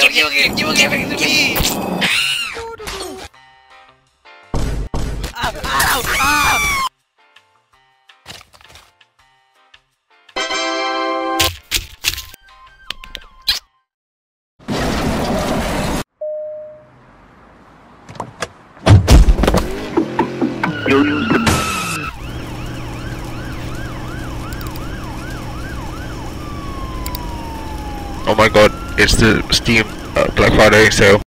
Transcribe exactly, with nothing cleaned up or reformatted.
it, you give it, you give it to me! Ow, ow, ow! Oh my god, it's the Steam uh, Black Friday sale.